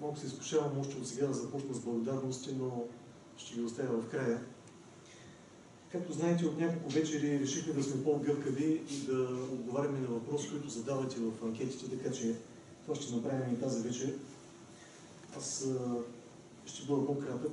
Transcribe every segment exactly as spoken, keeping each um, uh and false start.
малко се изкушавам още от сега да започна с благодарности, но ще ги оставя в края. Както знаете, от няколко вечери решихме да сме по-гъвкави и да отговаряме на въпроси, които задавате в анкетите, така че това ще направим и тази вечер. Аз ще бъда по-кратък.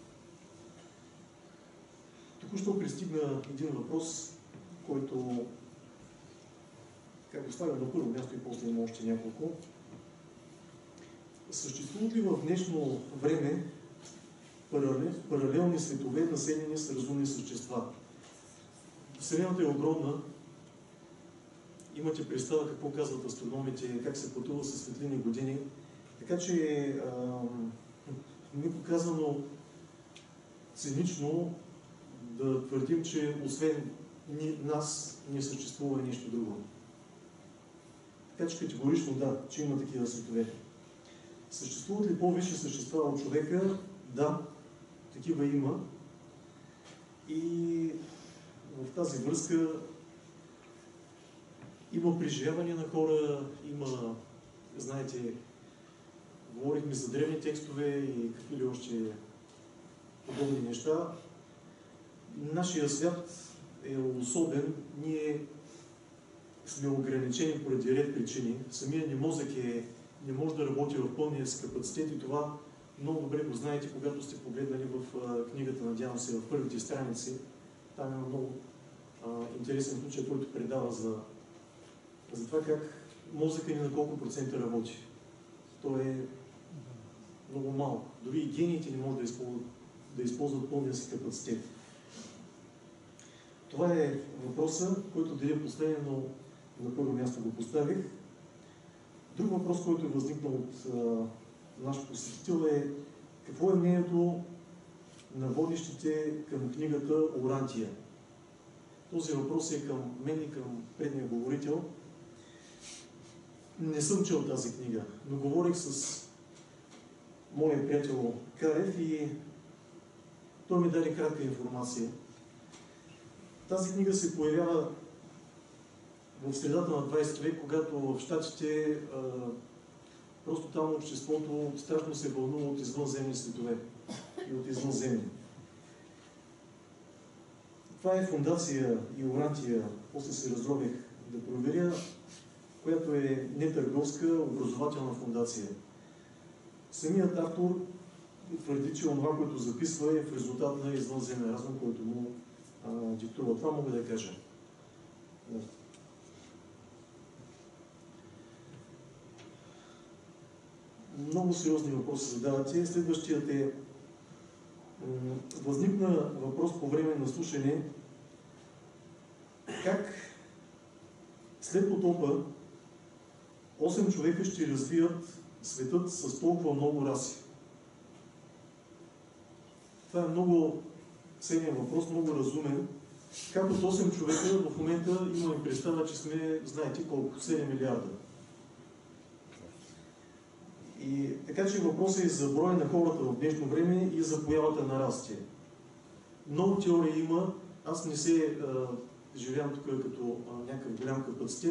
Току-що пристигна един въпрос, който, как го ставя на първо място и после има още няколко. Съществуват ли в днешно време паралелни светове, населени с разумни същества? Вселената е огромна. Имате представа какво казват астрономите, как се пътува със светлини години. Така че, меко казано, цинично да твърдим, че освен ни, нас не съществува нещо друго. Така че категорично да, че има такива светове. Съществуват ли по-висши същества от човека? Да, такива има. И в тази връзка има преживяване на хора, има, знаете, говорихме за древни текстове и какви ли още подобни неща. Нашия свят е особен, ние сме ограничени поради ред причини. Самият ни мозък е, не може да работи в пълния си капацитет и това много добре го знаете, когато сте погледнали в а, книгата, надявам се, в първите страници. Там има много а, интересен случай, който предава за, за това как мозъка ни на колко процента работи. То е много малко. Дори и гениите не може да използват, да използват пълния си капацитет. Това е въпроса, който деля последен, но на първо място го поставих. Друг въпрос, който е възникнал от а, наш посетител е какво е мнението на водещите към книгата Орантия. Този въпрос е към мен и към предния говорител. Не съм чел тази книга, но говорих с моя приятел Карев и той ми даде кратка информация. Тази книга се появява в средата на двайсети век, когато в Щатите а, просто там обществото страшно се вълнува от извънземни светове и от извънземни. Това е фундация и Орантия, после се разрових да проверя, която е не търговска, образователна фундация. Самият автор твърди, че това, което записва, е в резултат на извънземен разум, който му а, диктува. Това мога да кажа. Да. Много сериозни въпроси задавате. Следващият е възникна въпрос по време на слушане как след потопа осем човека ще развият светът с толкова много раси. Това е много ценен въпрос, много разумен. Как от осем човека в момента имаме представа, че сме, знаете колко, седем милиарда. И така че въпросът е за броя на хората в днешно време и за появата на расите. Много теории има, аз не се а, живеям тук като а, някакъв голям капацитет,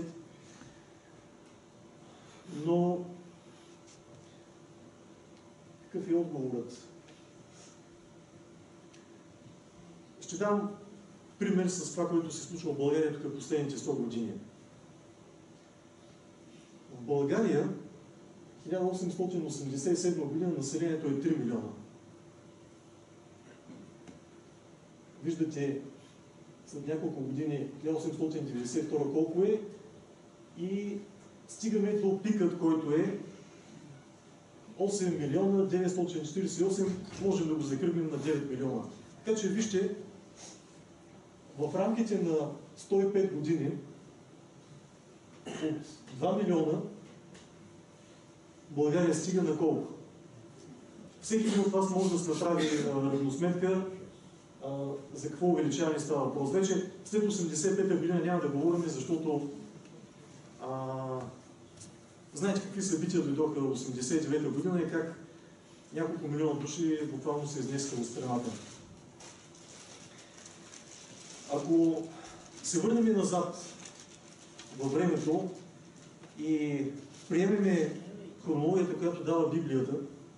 но какъв е отговорът? Ще дам пример с това, което се случва в България тук последните сто години. В България хиляда осемстотин осемдесет и седма година населението е три милиона. Виждате след няколко години хиляда осемстотин деветдесет и втора колко е и стигаме до пикът, който е осем милиона деветстотин четиридесет и осем, можем да го закръглим на девет милиона. Така че вижте, в рамките на сто и пет години от два милиона България стига на колко? Всеки един от вас може да се направи равносметка а, за какво увеличаване става въпрос. Вече след осемдесет и пета година няма да говорим, защото а, знаете какви събития дойдоха в осемдесет и девета година и как няколко милиона души буквално се изнесаха от страната. Ако се върнем назад във времето и приемеме хронологията, която дава Библията,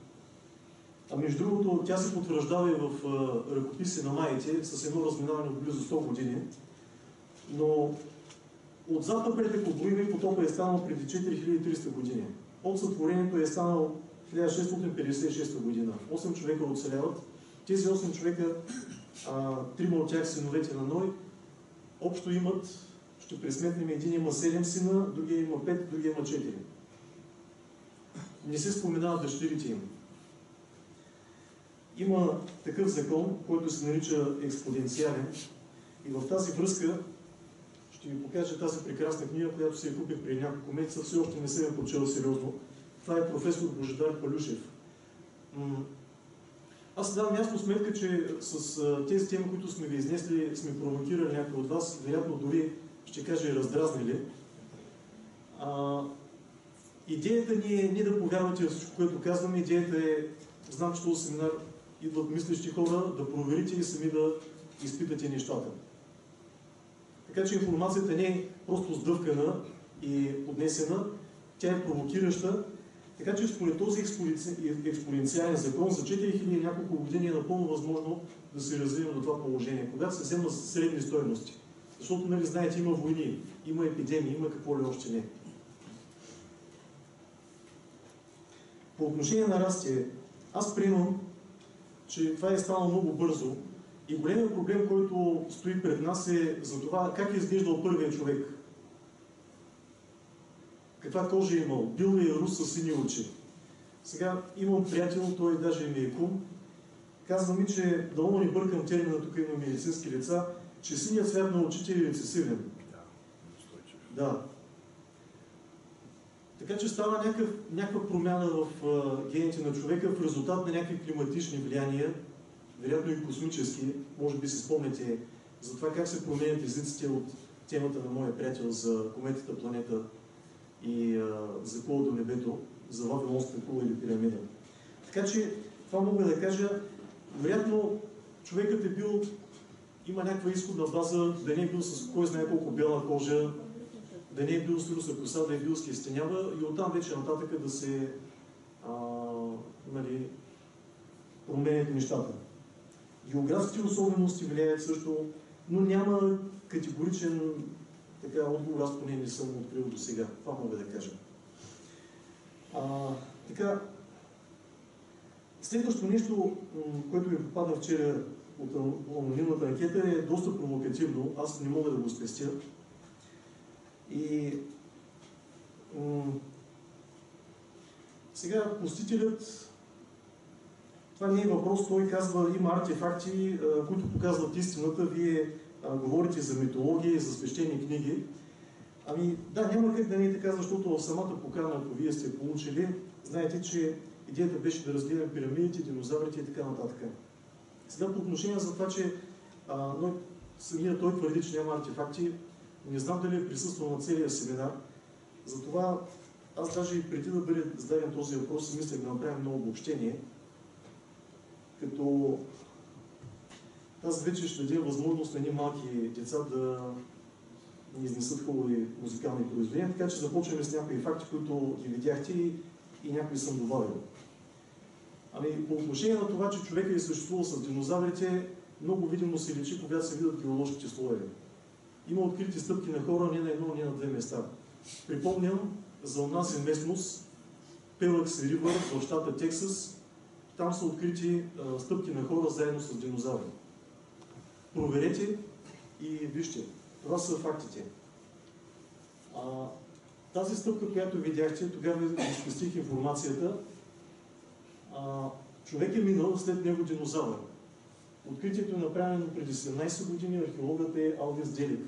А между другото, тя се потвърждава и в а, ръкописи на майите с едно разминаване от близо сто години. Но от зад напред, ако броим, потопът е станал преди четири хиляди и триста години. От сътворението е станал хиляда шестстотин петдесет и шеста година. осем човека оцеляват. Тези осем човека, а, трима от тях синовете на Ной, общо имат, ще пресметнем, един има седем сина, другия има пет, другия има четири. Не се споменават дъщерите им. Има такъв закон, който се нарича експоненциален. И в тази връзка ще ви покажа тази прекрасна книга, която се я купих преди няколко месеца, все още не съм я прочел сериозно. Това е професор Божидар Палюшев. Аз давам ясно сметка, че с тези теми, които сме ви изнесли, сме провокирали някои от вас, вероятно дори, ще кажа, и раздразнили. А, идеята ни е не да повярвате в всичко, което казваме. Идеята е, знам, че този семинар идват мислещи хора, да проверите и сами да изпитате нещата. Така че информацията не е просто сдъвкана и поднесена, тя е провокираща. Така че според този експоненциален закон за четири хиляди и няколко години е напълно възможно да се развием до това положение, когато се вземат средни стойности. Защото, нали, знаете, има войни, има епидемии, има какво ли още не. По отношение на растие, аз приемам, че това е станало много бързо и големият проблем, който стои пред нас, е за това как е изглеждал първият човек. Каква кожа е имал? Бил ли е рус със сини очи? Сега имам приятел, той даже ми е кум. Казва ми, че дълно не бъркам термина, тук има медицински лица, че синият цвят на очите е рецесивен. Да. Така че става някакъв, някаква промяна в а, гените на човека в резултат на някакви климатични влияния, вероятно и космически. Може би си спомняте за това как се променят езиците от темата на моя приятел за кометата планета и а, за кула до небето, за Вавилонската кула или пирамида. Така че това мога да кажа, вероятно човекът е бил, има някаква изходна база, да не е бил с кой знае колко бяла кожа, да не е бил с руса коса, да е бил с кестенява и оттам вече нататък да се а, нали, променят нещата. Географските особености влияят също, но няма категоричен така отговор, аз поне не съм открил до сега. Това мога да кажа. А, така, следващото нещо, което ми попадна вчера от анонимната анкета, е доста провокативно. Аз не мога да го спестя. И сега посетителят, това не е въпрос, той казва, има артефакти, а, които показват истината. Вие а, говорите за митология и за свещени книги. Ами да, няма как да не е така, защото в самата покана, ако вие сте получили, знаете, че идеята беше да разгледаме пирамидите, динозаврите и така нататък. Сега по отношение за това, че а, но, самия той твърди, че няма артефакти, не знам дали е присъствал на целия семинар. Затова аз даже и преди да бъде зададен този въпрос, мислех да направим много обобщение. Като аз вече ще дадем възможност на едни малки деца да ни изнесат хубави музикални произведения, така че започваме с някои факти, които ги видяхте и, и някои съм добавил. Ами по отношение на това, че човека е съществувал с динозаврите, много видимо се личи, когато се видят геоложките слоеве. Има открити стъпки на хора не на едно, не на две места. Припомням за онази местност, Пелъкс Ривър в щата Тексас, там са открити а, стъпки на хора заедно с динозаври. Проверете и вижте. Това са фактите. А, тази стъпка, която видяхте, тогава ви спестих информацията. А, човек е минал след него динозавър. Откритието е направено преди седемнайсет години, археологът е Алдис Делик.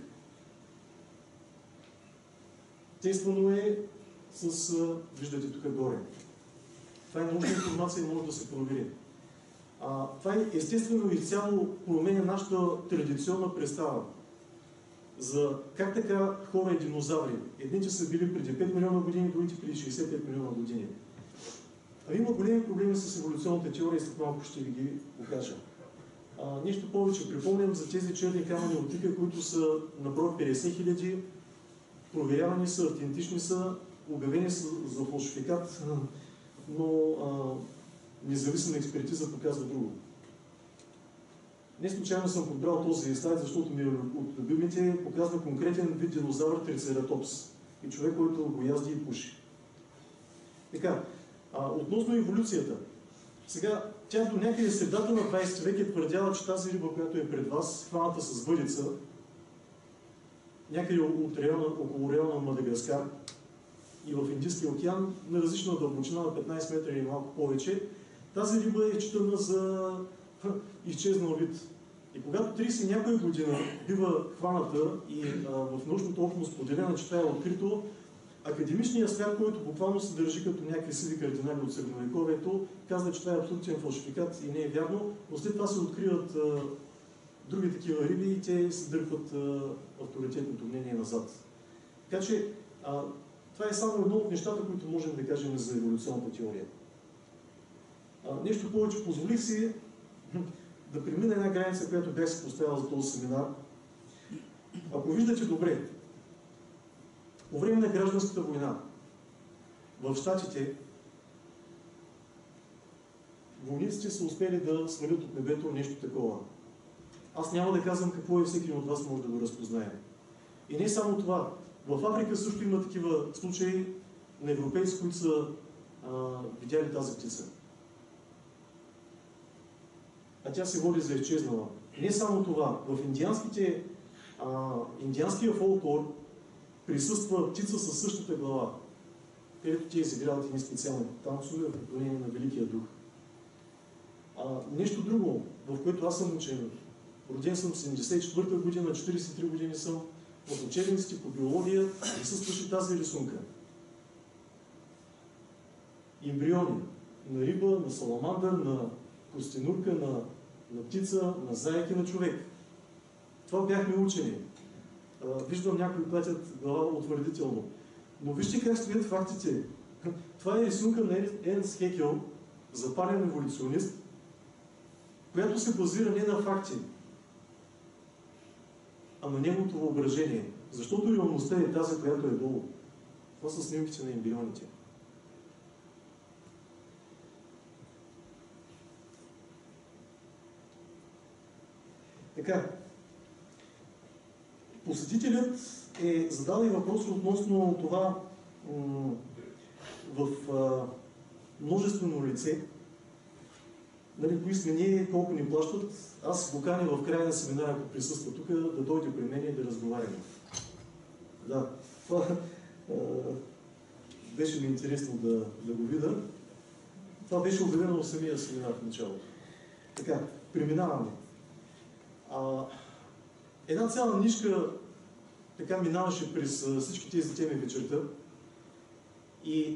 Тествано е с, виждате тук горе. Това е научна информация и може да се провери. А, това е естествено и цяло променя нашата традиционна представа за как така хора и динозаври. Едните са били преди пет милиона години, другите преди шейсет и пет милиона години. А има големи проблеми с еволюционната теория и след малко ще ви ги покажа. А, нещо повече, припомням за тези черни камъни от Тика, които са на брой петдесет хиляди, проверявани са, автентични са, обявени са за фалшификат, но а, независима експертиза показва друго. Не случайно съм подбрал този слайд, защото ми от любимите показва конкретен вид динозавър Трицератопс и човек, който го язди и пуши. Така, а, относно еволюцията. Сега, тя до някъде средата на двайсети век е твърдяла, че тази риба, която е пред вас, хваната с въдица, някъде от района, около района на Мадагаскар и в Индийския океан, на различна дълбочина на петнайсет метра или малко повече, тази риба е считана за изчезнал вид. И когато трийсет и някоя година бива хваната и а, в научната общност поделена, че това е открито, академичният свят, който буквално се държи като някакви сиви кардинали от средновековието, казва, че това е абсолютен фалшификат и не е вярно, но след това се откриват а, други такива риби и те се дърпват а, авторитетното мнение назад. Така че а, това е само едно от нещата, които можем да кажем за еволюционната теория. А, нещо повече, позволих си да премина една граница, която бях си поставил за този семинар. Ако виждате добре, по време на гражданската война в Щатите войниците са успели да свалят от небето нещо такова. Аз няма да казвам какво е, всеки от вас може да го разпознае. И не само това. В Африка също има такива случаи на европейци, които са а, видяли тази птица. А тя се води за изчезнала. Не само това. В индианските, а, индианския фолклор присъства птица със същата глава, където те изиграват едни специални танцове в поклонение на Великия дух. А, нещо друго, в което аз съм учен. Роден съм в седемдесет и четвърта година, четирийсет и три години съм. В учебниците по биология присъстваше тази рисунка. Ембриони на риба, на саламандър, на костенурка, на, на птица, на заек и на човек. Това бяхме учени. Виждам някои платят глава утвърдително. Но вижте как стоят фактите. Това е рисунка на Ернст Хекел, запален еволюционист, която се базира не на факти, а на неговото въображение. Защото реалността е тази, която е долу. Това са снимките на ембрионите. Така. Посетителят е задал и въпрос относно това в а, множествено лице, нали, кои сме ние, колко ни плащат. Аз го каня в края на семинара, ако присъства тук, да дойде при мен и да разговаряме. Да, това а, беше ми интересно да, да го видя. Това беше обявено в самия семинар в началото. Така, преминаваме. А, една цяла нишка така минаваше през а, всички тези теми вечерта. И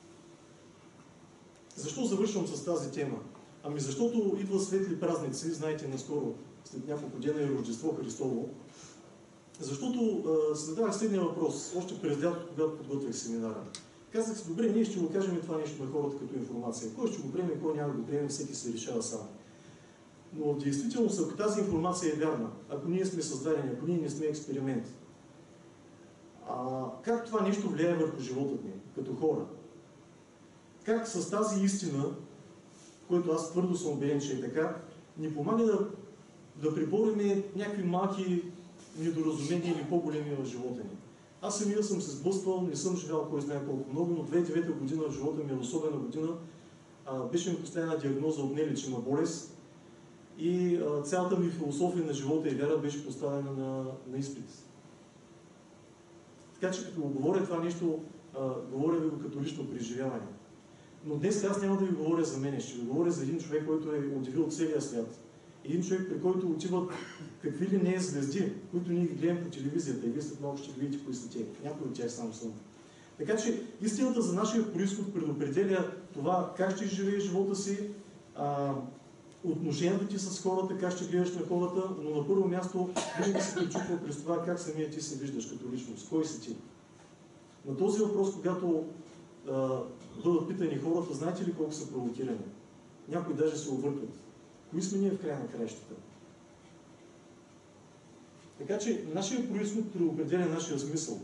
защо завършвам с тази тема? Ами защото идва светли празници, знаете, наскоро, след няколко дена е Рождество Христово. Защото а, задавах следния въпрос, още през лятото, когато подготвях семинара. Казах си, добре, ние ще го кажем това нещо на хората като информация. Кой ще го приеме, кой няма да го приеме, всеки се решава сам. Но в действителност, ако тази информация е вярна, ако ние сме създадени, ако ние не сме експеримент, а, как това нещо влияе върху живота ни, като хора? Как с тази истина, който аз твърдо съм убеден, че е така, ни помага да, да прибориме някакви малки недоразумения или по-големи в живота ни. Аз самия съм се сблъсквал, не съм живял кой знае колко много, но две хиляди и девета година в живота ми е особена година. А, беше ми поставена диагноза от нелечима болест и а, цялата ми философия на живота и вяра беше поставена на, на изпит. Така че като го говоря това нещо, а, говоря ви го като лично преживяване. Но днес аз няма да ви говоря за мене, ще ви говоря за един човек, който е удивил целия свят. Един човек, при който отиват какви ли не е звезди, които ние ги гледаме по телевизията и вие след малко ще видите кои са те. Някои от тях само съм. Така че истината за нашия произход предопределя това как ще живееш живота си, а, отношенията ти с хората, как ще гледаш на хората, но на първо място винаги се пречупва през това как самия ти се виждаш като личност, кой си ти. На този въпрос, когато а, бъдат питани хората, знаете ли колко са провокирани? Някои даже се объркват. Кои сме ние в края на краищата? Така че нашия произход предопределя нашия смисъл.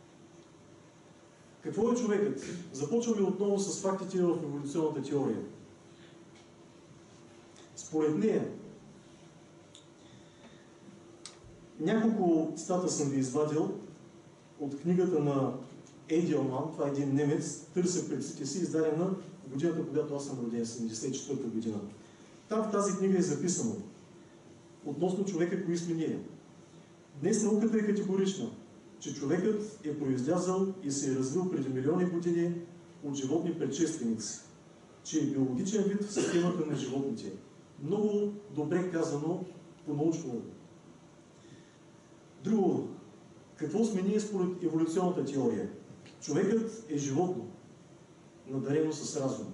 Какво е човекът? Започваме отново с фактите в еволюционната теория. Според нея, няколко цитата съм ви извадил от книгата на Ейдиелман, това е един немец, "Търся предците си", издадена в годината, когато аз съм роден, седемдесет и четвърта година. Там в тази книга е записано относно човека, кои сме ние. Днес науката е категорична, че човекът е произлязал и се е развил преди милиони години от животни предшественици, че е биологичен вид в системата на животните. Много добре казано по-научно. Друго, какво сме ние според еволюционната теория? Човекът е животно, надарено с разум.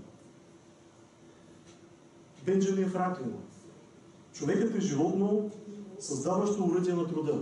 Бенджамин Франклин. Човекът е животно, създаващо уръдие на труда.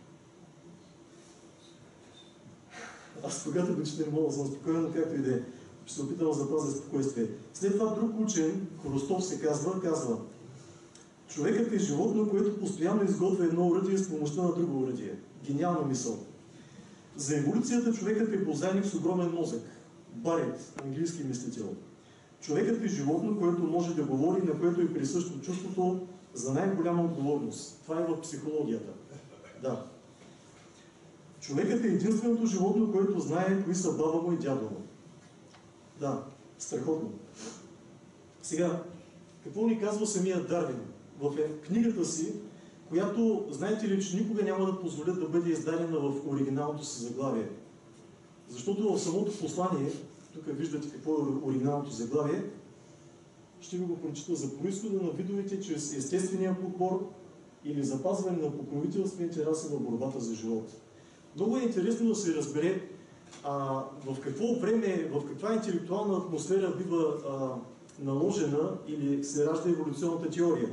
Аз когато го чета не мога да съм спокоен, но както и да е. Ще се опитам да запазя спокойствие. След това друг учен, Хворостов се казва, казва: човекът е животно, което постоянно изготвя едно уръдие с помощта на друго уръдие. Гениална мисъл. За еволюцията човекът е бозайник с огромен мозък. Барет, английски мислител. Човекът е животно, което може да говори, на което е присъщо чувството за най-голяма отговорност. Това е в психологията. Да. Човекът е единственото животно, което знае кои са баба му и дядо му. Да, страхотно. Сега, какво ни казва самия Дарвин в книгата си, която, знаете ли, че никога няма да позволят да бъде издадена в оригиналното си заглавие. Защото в самото послание, тук виждате какво е оригиналното заглавие, ще ви го прочита: за произхода на видовете чрез естествения подбор или запазване на покровителствените раси в борбата за живот. Много е интересно да се разбере а, в какво време, в каква интелектуална атмосфера бива а, наложена или се ражда еволюционната теория.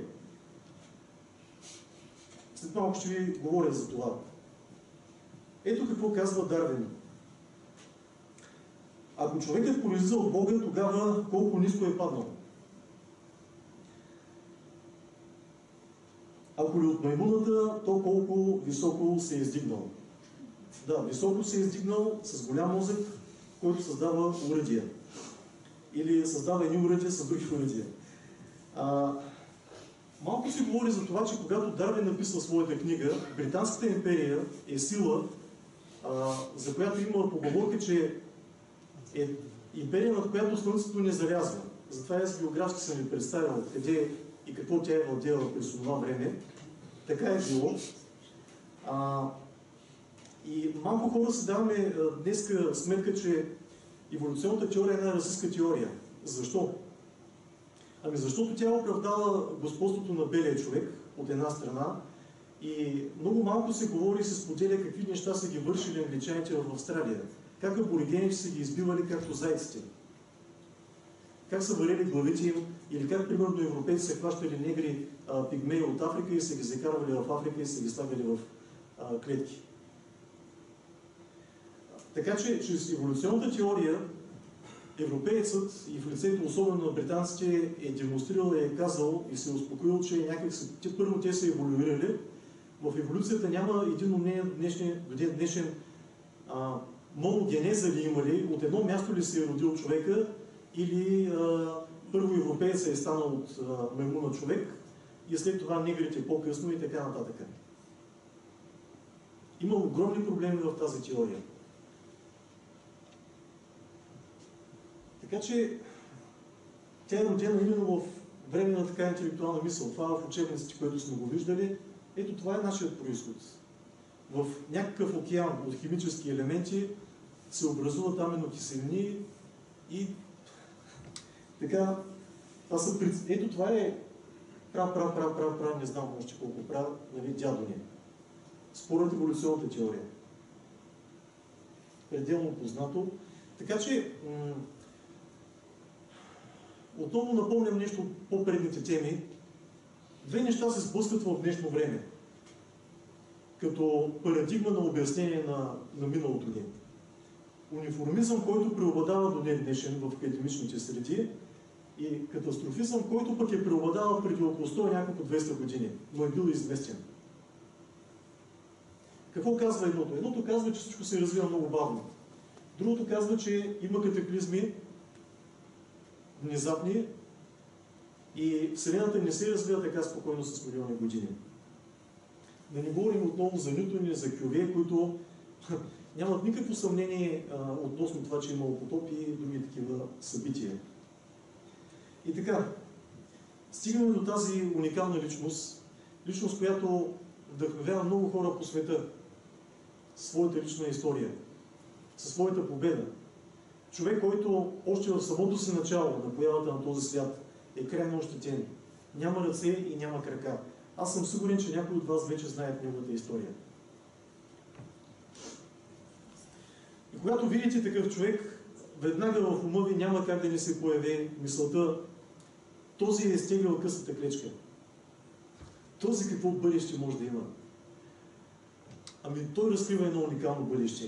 След малко ще ви говоря за това. Ето какво казва Дарвин. Ако човекът произлиза от Бога, тогава колко ниско е паднал? Ако ли от маймуната, то колко високо се е издигнал? Да, високо се е издигнал с голям мозък, който създава уръдия. Или създава едни уръдия с други уръдия. А, малко се говори за това, че когато Дарвин написва своята книга, Британската империя е сила, а, за която има поговорка, че е империя, над която слънцето не залязва. Затова аз географски съм ви представил къде и какво тя е владела през това време. Така е било. А, и малко хора си даваме днес сметка, че еволюционната теория е една расистка теория. Защо? Ами защото тя оправдава господството на белия човек от една страна и много малко се говори и се споделя какви неща са ги вършили англичаните в Австралия. Как аборигените са ги избивали както зайците. Как са варели главите им, или как, примерно, европейци са хващали негри а, пигмеи от Африка и са ги закарвали в Африка и са ги слагали в а, клетки. Така че, чрез еволюционната теория, европеецът и в лицето особено на британците е демонстрирал и е казал и се е успокоил, че някак си, те, първо те са еволюирали. В еволюцията няма един днешен, до ден днешен а, моногенеза ли има ли, от едно място ли се е родил човека, или а, първо европееца е станал от а, маймуна човек и след това негрите по-късно и така нататък. Има огромни проблеми в тази теория. Така че тя е родена именно в време на така интелектуална мисъл. Това в учебниците, които сме го виждали. Ето това е нашият произход. В някакъв океан от химически елементи се образуват аминокиселини и така, това са, ето това е прав, прав, прав, прав, прав, не знам още колко прав, нали, дядо ни. Според еволюционната теория. Пределно познато. Така че, отново напомням нещо от по-предните теми. Две неща се сблъскват в днешно време. Като парадигма на обяснение на, на миналото ни. Униформизъм, който преобладава до ден днешен в академичните среди, и катастрофизъм, който пък е преобладавал преди около сто няколко двеста години, но е бил известен. Какво казва едното? Едното казва, че всичко се развива много бавно. Другото казва, че има катаклизми, внезапни, И Вселената не се развива така спокойно с милиони години. Да не говорим отново за Нютон или за Кювие, които нямат никакво съмнение а, относно това, че е имало потоп и други такива събития. И така, стигаме до тази уникална личност, личност, която вдъхновява много хора по света, своята лична история, със своята победа. Човек, който още в самото си начало на появата на този свят е крайно ощетен. Няма ръце и няма крака. Аз съм сигурен, че някои от вас вече знаят неговата история. И когато видите такъв човек, веднага в ума ви няма как да не се появи мисълта: този е стеглял късата клечка. Този какво бъдеще може да има? Ами той разкрива едно уникално бъдеще.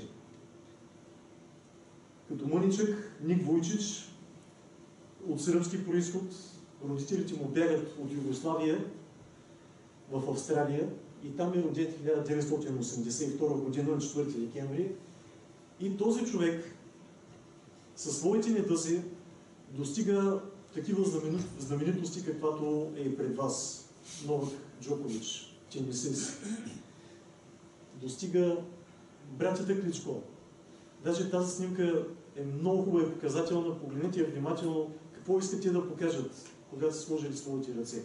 Като мъничък Ник Вуйчич, от сръбски произход, родителите му бягат от Югославия в Австралия и там е роден хиляда деветстотин осемдесет и втора година, на четвърти декември. И този човек със своите недъзи достига такива знаменитости, каквато е пред вас Новак Джокович, тенисист. Достига братята Кличко. Даже тази снимка е много хубава и показателна. Погледнете я внимателно какво искате да покажат, когато са сложили своите ръце.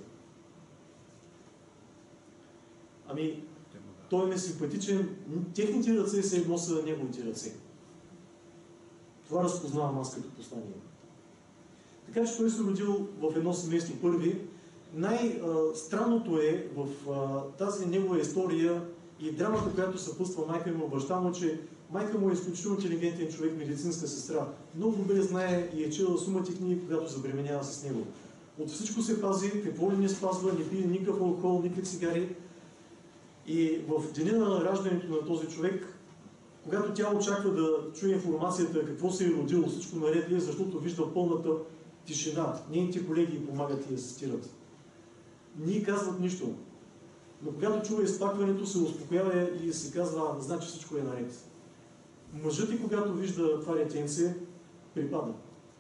Ами, той е несимпатичен. Техните ръце се едно са неговите ръце. Това разпознавам аз като послание. Така че той се родил в едно семейство първи. Най-странното е в тази негова история и драмата, която съпътства майка му и баща му, че майка му е изключително интелигентен човек, медицинска сестра. Много добре знае и е чела сумати книги, когато забременява с него. От всичко се пази, какво ли не спазва, не пие никакъв алкохол, никакви цигари. И в деня на раждането на този човек, когато тя очаква да чуе информацията какво се е родило, всичко наред ли е, защото вижда пълната тишина. Нейните колеги помагат и асистират. Не казват нищо. Но когато чува изплакването, се успокоява и се казва: значи всичко е наред. Мъжът и когато вижда това детенце, припада.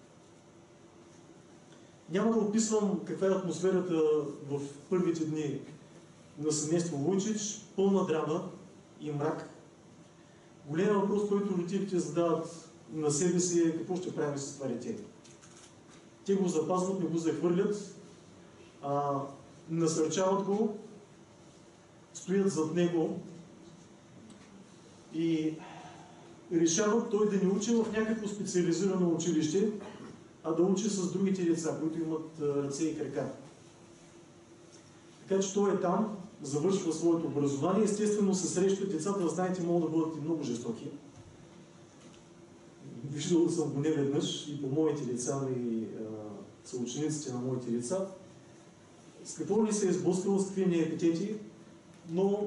Няма да описвам каква е атмосферата в първите дни на семейство Вуйчич, пълна драма и мрак. Голям въпрос, който родителите задават на себе си, е: какво ще правим с това дете? Те го запазват, не го захвърлят, а, насърчават го, стоят зад него и решават той да не учи в някакво специализирано училище, а да учи с другите деца, които имат ръце и крака. Така че той е там, завършва своето образование. Естествено се срещат децата, знаете, могат да бъдат и много жестоки. Виждал съм го не веднъж и по моите деца, и съучениците на моите деца. С какво ли се е сблъскал, с какви епитети, но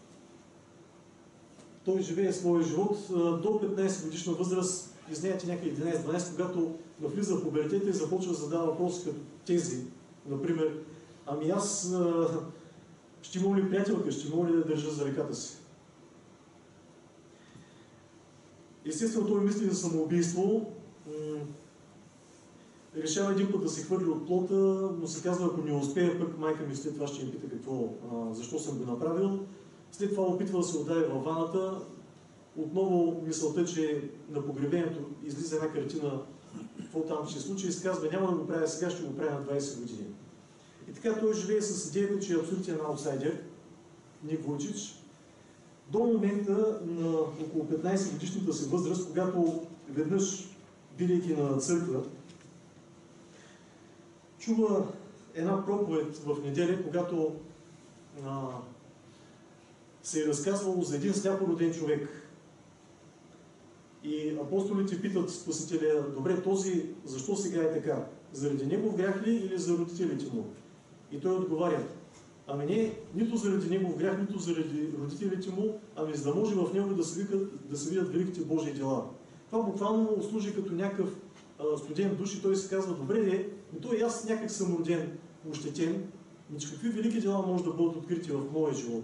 той живее своя живот до петнайсет годишна възраст, и знаете, някъде единайсет-дванайсет, когато навлиза в пубертета и започва да задава въпроси като тези. Например: ами аз ще имам ли приятелка, ще имам ли да държа за ръката си? Естествено, той мисли за самоубийство. Решава един път да се хвърли от плота, но се казва: ако не успее, пък майка ми след това ще ми пита какво, а, защо съм го направил. След това опитва да се удави във ваната. Отново мисълта, че на погребението излиза една картина, какво там ще се случи, и се казва: няма да го правя сега, ще го правя на двайсет години. И така той живее с идеята, че е абсолютен аутсайдер, Ник Вуйчич, до момента на около петнайсет годишната си възраст, когато веднъж, бидейки на църква, чува една проповед в неделя, когато а, се е разказвало за един сляпо роден човек. И апостолите питат Спасителя: добре, този защо сега е така? Заради негов грях ли или за родителите му? И той отговаря: ами не, нито заради негов грях, нито заради родителите му, ами за да може в него да се, викат, да се видят великите Божии дела. Това буквално му служи като някакъв а, студент душ и той се казва: добре де, но той и аз някак съм роден, ощетен, но че какви велики дела може да бъдат открити в моя живот?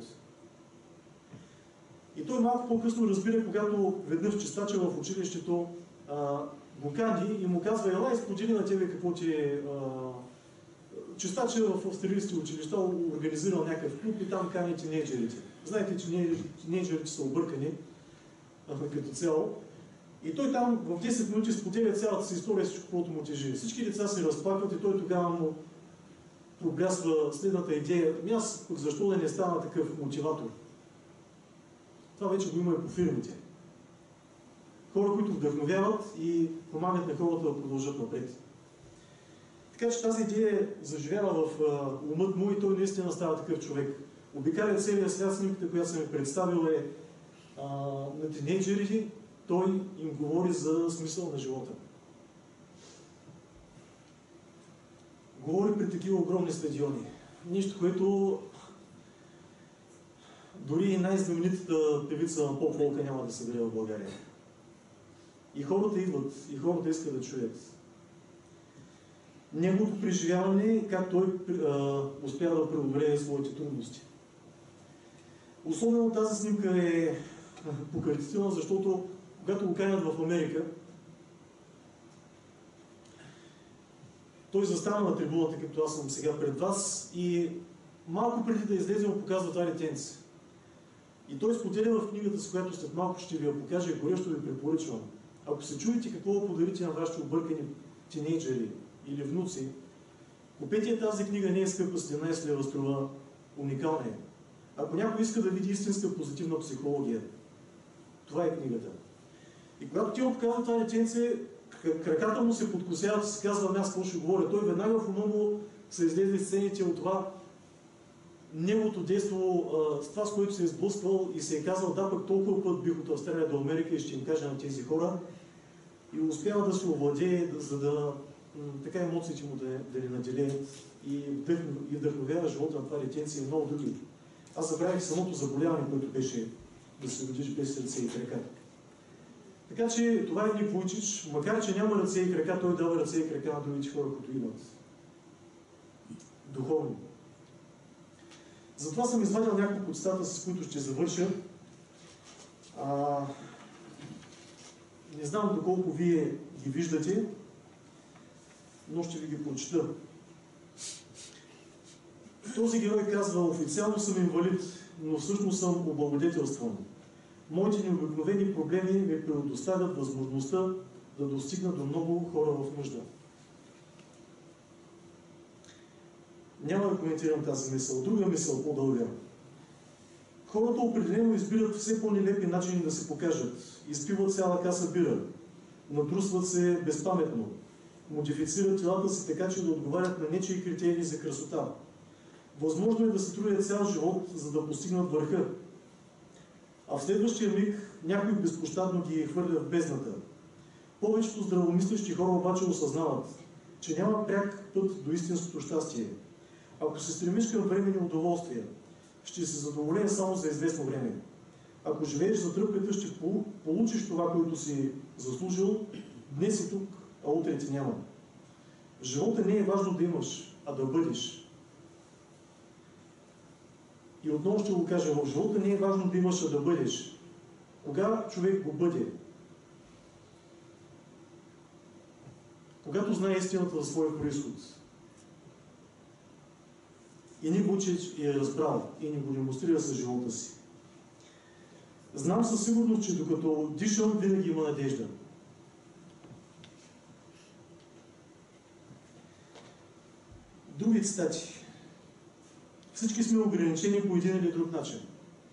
И той малко по-късно разбира, когато веднъж чистача в училището а, го кани и му казва: ела, изподели на тебе какво ти е, а, чистача в австралийските училища организирал някакъв клуб и там кани тинейджерите. Знаете, че тинейджерите са объркани като цяло. И той там в десет минути споделя цялата си история, всичко, което му тежи. Всички деца се разплакват и той тогава му проблясва следната идея. Ами аз защо да не стана такъв мотиватор? Това вече го има и по фирмите. Хора, които вдъхновяват и помагат на хората да продължат напред. Така че тази идея заживява в uh, умът му и той наистина става такъв човек. Обикаля целия свят, снимката, която съм ви представил е uh, на тинейджерите, той им говори за смисъл на живота. Говори при такива огромни стадиони. Нещо, което дори и най-знаменитата певица на поп-фолка няма да събере в България. И хората идват, и хората искат да чуят. Неговото преживяване, как той а, успя да преодолее своите трудности. Особено тази снимка е пократителна, защото когато го канят в Америка, той застана на трибуната, като аз съм сега пред вас, и малко преди да излезе му показва това детенце. И той споделя в книгата, с която след малко ще ви я покажа и горещо ви препоръчвам. Ако се чуете какво да подарите на вашите объркани тинейджери или внуци, купете тази книга, не е скъпа, седемнайсет лева струва, уникална е. Ако някой иска да види истинска позитивна психология, това е книгата. И когато ти показва това детенце, краката му се подкосяват и се казва, аз какво ще говоря. Той веднага в ума му са излезли сцените от това, неговото действо, с това, с което се е сблъсквал и се е казал, да, пък толкова път бих от Австралия до Америка и ще им кажа на тези хора. И успява да се овладее, за да така емоциите му да, да ни наделеят и, и вдъхновява живота на това детенце и много други. Аз забравих самото заболяване, което беше да се родиш без ръце и крака. Така че това е Ник Вуйчич, макар че няма ръце и крака, той дава ръце и крака на другите хора, които имат. Духовни. Затова съм извадил няколко цитата, с които ще завърша. А, не знам доколко вие ги виждате, но ще ви ги прочета. Този герой казва, официално съм инвалид, но всъщност съм облагодетелстван. Моите необикновени проблеми ми предоставят възможността да достигна до много хора в нужда. Няма да коментирам тази мисъл. Друга мисъл, по-дълга. Хората определено избират все по-нелепи начини да се покажат. Изпиват цяла каса бира. Надрусват се безпаметно. Модифицират телата си така, че да отговарят на нечии критерии за красота. Възможно е да се трудят цял живот, за да постигнат върха. А в следващия миг някой безпощадно ги хвърля в бездната. Повечето здравомислещи хора обаче осъзнават, че няма пряк път до истинското щастие. Ако се стремиш към временни удоволствия, ще се задоволен само за известно време. Ако живееш за тръпката, ще получиш това, което си заслужил днес и тук, а утре ти няма. В живота не е важно да имаш, а да бъдеш. И отново ще го кажа, в живота не е важно да имаш, а да бъдеш. Кога човек го бъде? Когато знае истината за своя произход. И Ник Вуйчич е разбрал и ни го демонстрира с живота си. Знам със сигурност, че докато дишам, винаги има надежда. Други цитати. Всички сме ограничени по един или друг начин.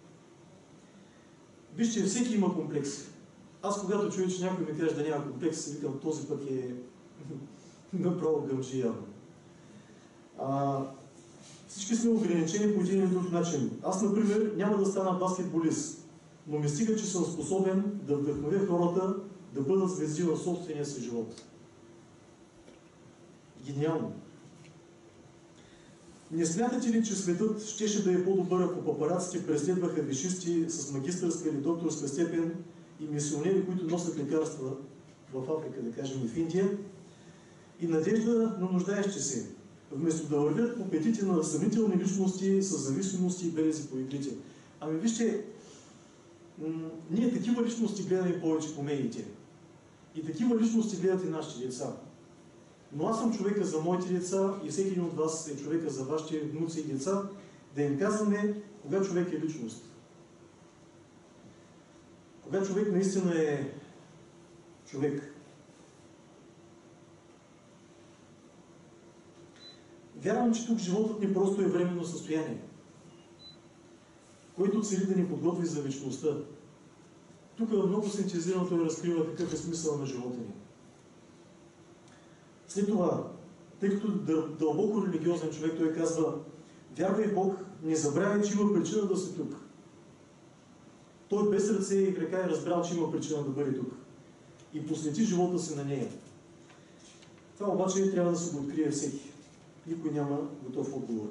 Вижте, всеки има комплекси. Аз когато чуя, че някой ми каже да няма комплекс, си викам, този пък е направо гъмжи явно. А, всички сме ограничени по един или друг начин. Аз, например, няма да стана баскетболист, но ми стига, че съм способен да вдъхновя хората да бъдат звезди в собствения си живот. Гениално! Не смятате ли, че светът щеше да е по-добър, ако папараците преследваха висшисти с магистърска или докторска степен и мисионери, които носят лекарства в Африка, да кажем, и в Индия, и надежда на нуждаещи се, вместо да вървят по петите на съмнителни личности с зависимости и белези по иглите? Ами вижте, ние такива личности гледаме повече по медиите. И такива личности гледат и нашите деца. Но аз съм човека за моите деца и всеки един от вас е човека за вашите внуци и деца, да им казваме кога човек е личност. Кога човек наистина е човек. Вярвам, че тук животът ни просто е временно състояние, който цели да ни подготви за вечността. Тук много синтезирано той разкрива какъв е смисъл на живота ни. След това, тъй като дълбоко религиозен човек, той казва: вярвай в Бог, не забравяй, че има причина да си тук. Той без ръце и крака е разбрал, че има причина да бъде тук. И посвети живота си на нея. Това обаче трябва да се го открие всеки. Никой няма готов отговор.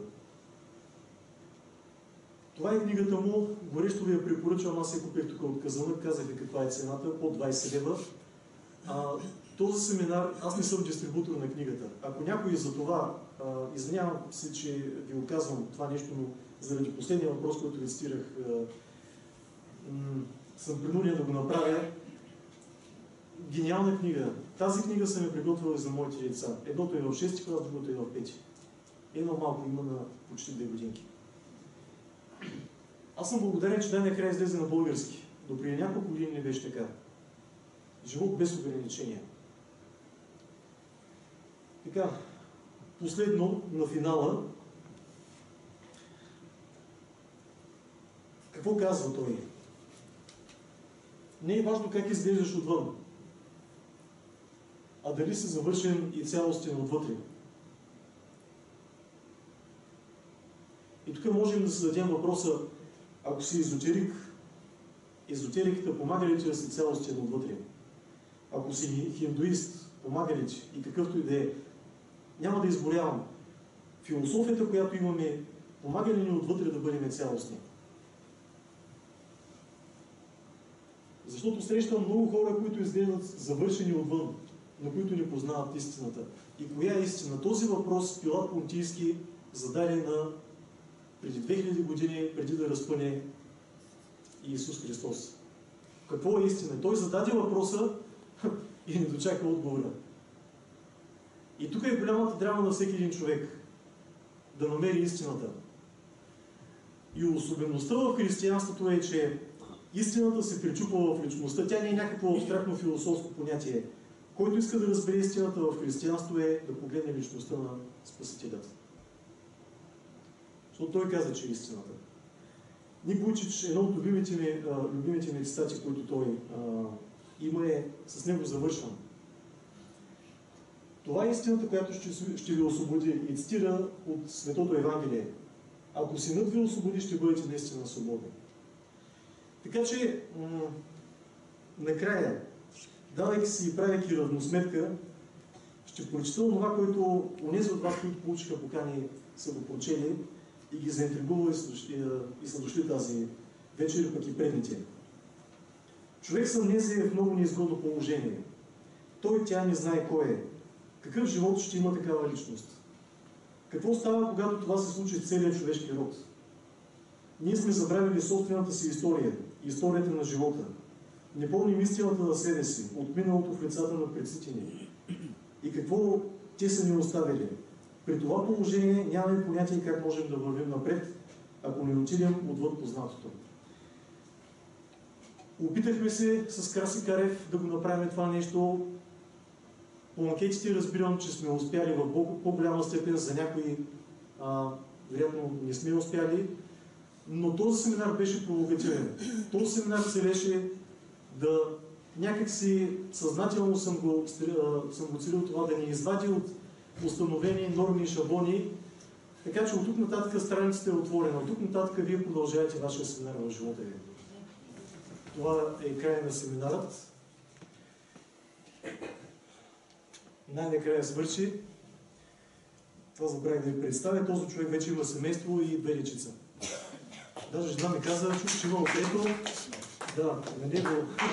Това е книгата му. Горещо ви я препоръчвам. Аз я купих тук от Казанлък. Казах ви каква е цената. Под двайсет лева. А, този семинар, аз не съм дистрибутор на книгата. Ако някой за това, а, извинявам се, че ви оказвам това нещо, но заради последния въпрос, който ви цитирах, съм принуден да го направя. Гениална книга. Тази книга съм я приготвила и за моите деца. Едното е в шести клас, другото е в пети. Едно малко има на почти две годинки. Аз съм благодарен, че най-накрая излезе на български. До преди няколко години не беше така. Живот без ограничения. Така, последно на финала. Какво казва той? Не е важно как изглеждаш отвън, а дали си завършен и цялостен отвътре. И тук можем да зададем въпроса: ако си езотерик, езотериката помага ли ти да си цялостен отвътре? Ако си хиндуист, помага ли ти? И какъвто и да е. Няма да изборявам. Философията, която имаме, помага ли ни отвътре да бъдем цялостни? Защото срещам много хора, които изглеждат завършени отвън, но които не познават истината. И коя е истина? Този въпрос Пилат Понтийски зададе на преди две хиляди години, преди да разпъне Иисус Христос. Какво е истина? Той зададе въпроса и не дочака отговора. И тук е голямата драма на всеки един човек. Да намери истината. И особеността в християнството е, че истината се причупва в личността. Тя не е някакво абстрактно философско понятие. Който иска да разбере истината в християнство е да погледне личността на Спасителят. Защото той каза, че е истината. Ник Вуйчич, едно от любимите ми, а, любимите ми цитати, които той а, има, е: с него завършвам. Това е истината, която ще, ще ви освободи. И цитира от Светото Евангелие: ако Синът ви освободи, ще бъдете наистина свободни. Така че, накрая, давайки си и правейки равносметка, ще прочита това, което онези от вас, които получиха покани, са го прочели и ги заинтригува и са дошли тази вечер, пък и предните. Човек съмнение е в много неизгодно положение. Той тя не знае кой е. Какъв живот ще има такава личност? Какво става, когато това се случи с целият човешки род? Ние сме забравили собствената си история, историята на живота. Не помним истината на себе си, от миналото в лицата на предците ни. И какво те са ни оставили? При това положение нямаме понятие как можем да вървим напред, ако не отидем отвъд познатото. Опитахме се с Краси Карев да го направим това нещо. По макетите разбирам, че сме успяли в по-голяма степен, за някои а, вероятно не сме успяли, но този семинар беше провокативен. Този семинар целеше да някакси съзнателно съм го, съм го целил това, да ни извади от установени норми и шаблони, така че от тук нататък страницата е отворена. От тук нататък вие продължавате вашия семинар в живота ви. Това е края на семинарът. Най-накрая свърши. Това забравих да ви представя. Този човек вече има семейство и две дечица. Даже жена ми каза, чух, че има трето. Да, на него.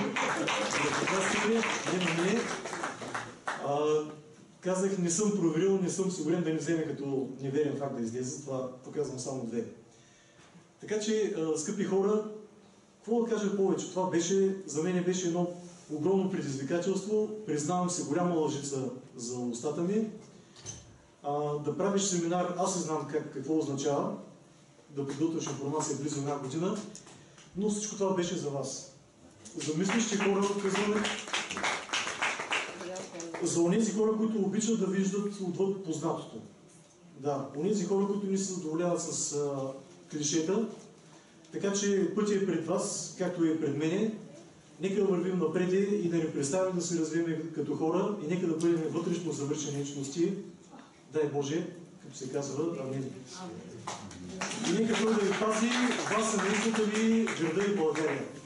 Не на мне. А, казах, не съм проверил, не съм сигурен да не вземе като неверен факт да излезе. Това показвам само две. Така че, а, скъпи хора, какво да кажа повече? Това беше, за мен беше едно огромно предизвикателство. Признавам се, голяма лъжица за устата ми. А, да правиш семинар, аз не знам как, какво означава, да подготвяш информация близо една година, но всичко това беше за вас. За мислещи хора, казваме, за онези хора, които обичат да виждат отвъд познатото. Да, онези хора, които не се задоволяват с а, клишета, така че пътя е пред вас, както е пред мене. Нека да вървим напред и да не представим да се развием като хора и нека да бъдем вътрешно завършени личности. Дай Боже, като се казва, амин. И нека Той да ви пази вас, семейството ви, града и България.